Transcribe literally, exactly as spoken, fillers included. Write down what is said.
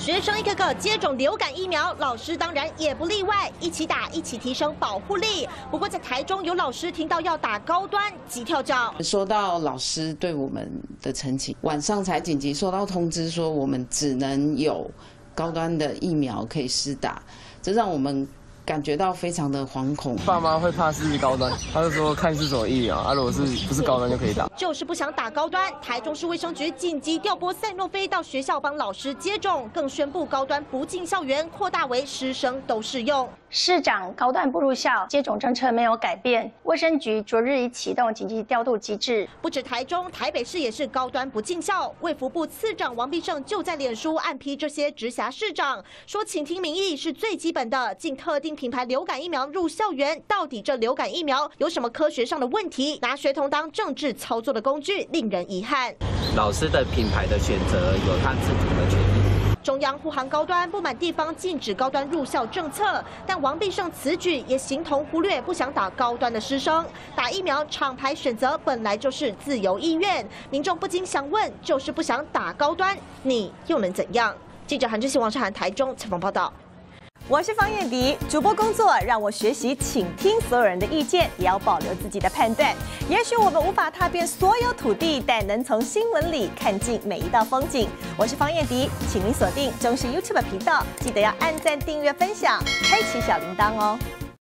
学生一个个接种流感疫苗，老师当然也不例外，一起打，一起提升保护力。不过在台中有老师听到要打高端，急跳脚。 收到老师对我们的陈情，晚上才紧急收到通知说我们只能有高端的疫苗可以施打，这让我们感觉到非常的惶恐。 爸妈会怕是高端，他就说看是什么疫苗，啊，如果是不是高端就可以打。 就是不想打高端，台中市卫生局紧急调拨赛诺菲到学校帮老师接种，更宣布高端不进校园，扩大为师生都适用。 市长高端不入校，接种政策没有改变。卫生局昨日已启动紧急调度机制。 不止台中，台北市也是高端不进校。卫福部次长王必胜就在脸书暗批这些直辖市长，说倾听民意是最基本的，进特定品牌流感疫苗入校园，到底这流感疫苗有什么科学上的问题？拿学童当政治操作的工具，令人遗憾。 老师的品牌的选择有他自主的权利。 中央护航高端，不满地方禁止高端入校政策，但王必胜此举也形同忽略不想打高端的师生。打疫苗厂牌选择本来就是自由意愿，民众不禁想问，就是不想打高端，你又能怎样？记者韩志熙、王世涵台中采访报道。 我是方燕迪，主播工作让我学习倾听所有人的意见，也要保留自己的判断。也许我们无法踏遍所有土地，但能从新闻里看尽每一道风景。我是方燕迪，请您锁定中视 YouTube 频道，记得要按赞、订阅、分享，开启小铃铛哦。